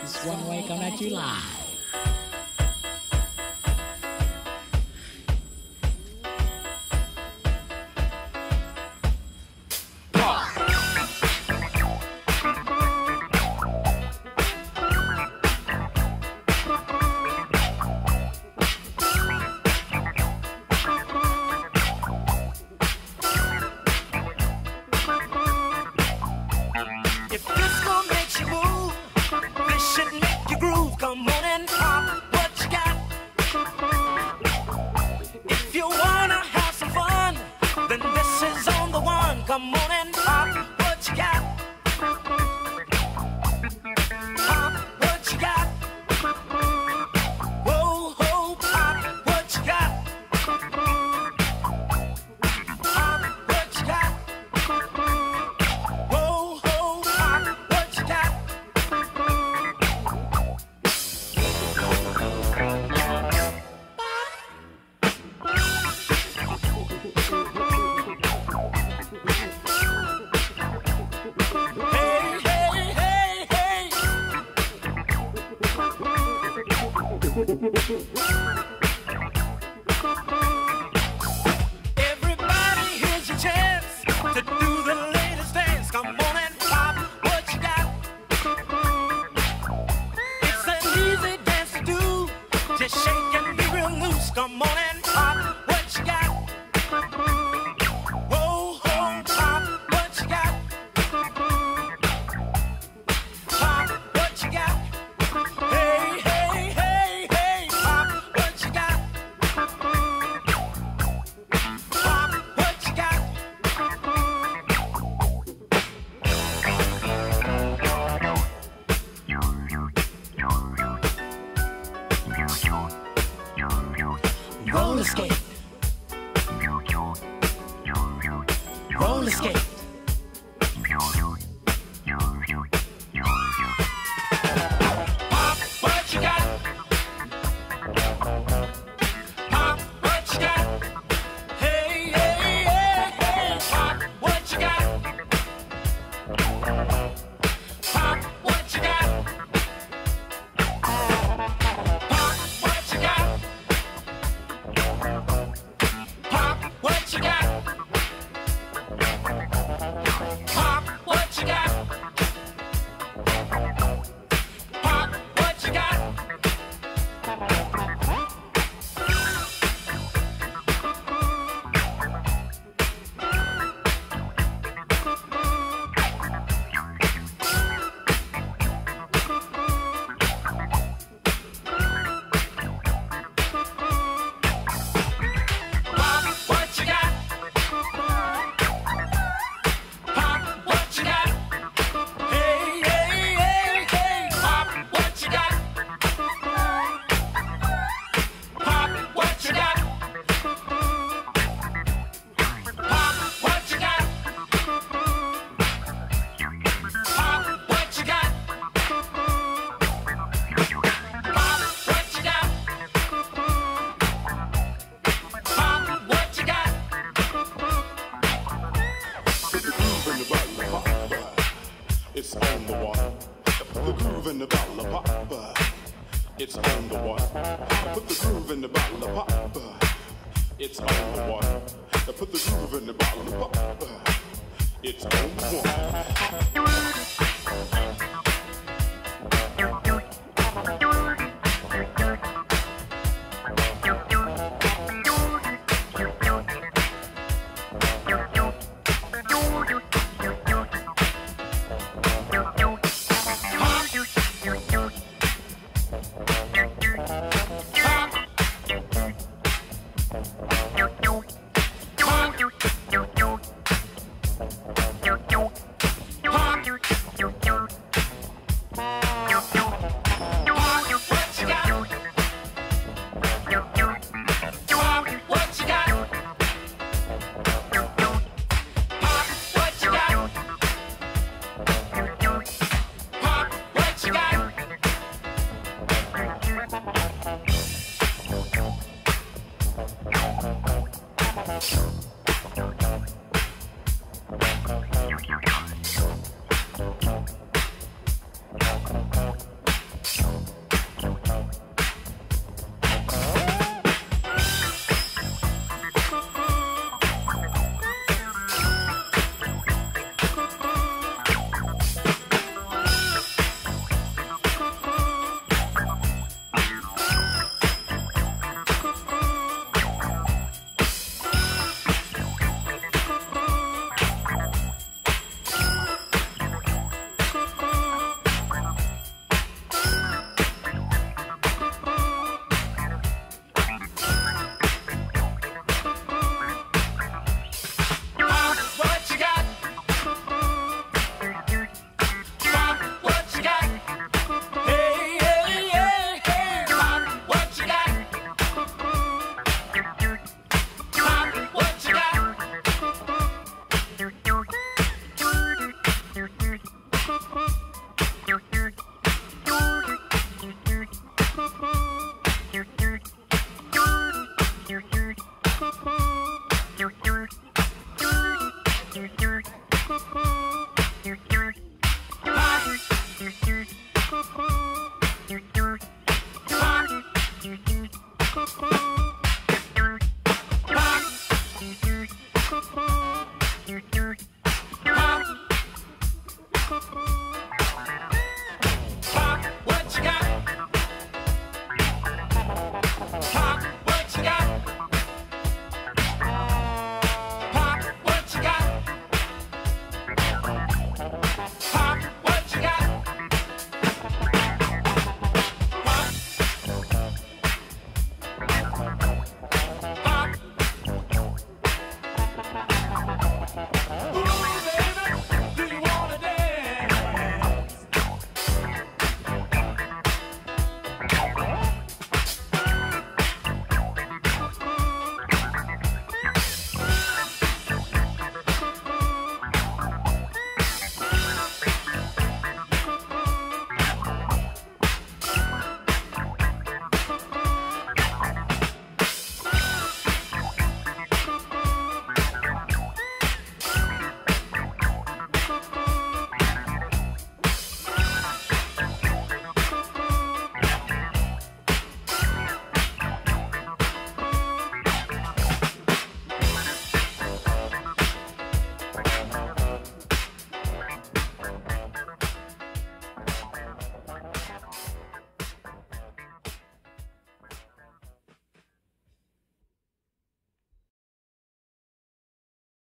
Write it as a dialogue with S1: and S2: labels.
S1: It's One Way coming at you live. Roller skate. Roller skate. Pop, what you got? Pop, what you got? Hey, hey, hey, hey. Pop, what you got? Pop, what you got? Pop, what you got? Pop, what you got? Pop, what you got? Pop, what you got? It's on the one. Put the groove in the bottle of pop. It's on the one. Put the groove in the bottle of pop. It's on the one. Put the groove in the bottle of pop. It's on the one. Ooh.